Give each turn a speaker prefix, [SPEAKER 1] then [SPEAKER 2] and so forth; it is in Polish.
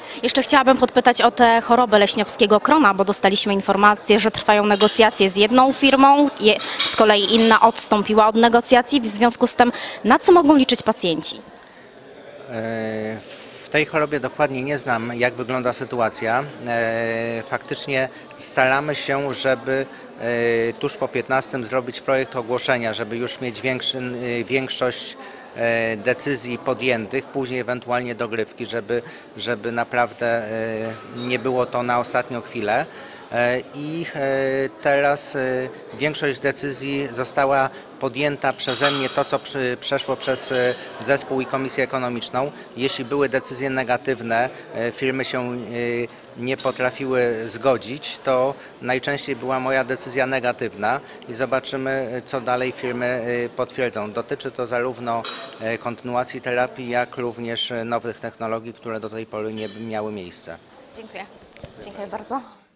[SPEAKER 1] Jeszcze chciałabym podpytać o tę chorobę leśniowskiego krona, bo dostaliśmy informację, że trwają negocjacje z jedną firmą, z kolei inna odstąpiła od negocjacji. W związku z tym, na co mogą liczyć pacjenci?
[SPEAKER 2] W tej chorobie dokładnie nie znam, jak wygląda sytuacja. Faktycznie staramy się, żeby tuż po 15 zrobić projekt ogłoszenia, żeby już mieć większość decyzji podjętych, później ewentualnie dogrywki, żeby naprawdę nie było to na ostatnią chwilę. I teraz większość decyzji została podjęta przeze mnie, to co przeszło przez zespół i komisję ekonomiczną. Jeśli były decyzje negatywne, firmy się nie potrafiły zgodzić, to najczęściej była moja decyzja negatywna i zobaczymy, co dalej firmy potwierdzą. Dotyczy to zarówno kontynuacji terapii, jak również nowych technologii, które do tej pory nie miały miejsca.
[SPEAKER 1] Dziękuję. Dziękuję bardzo.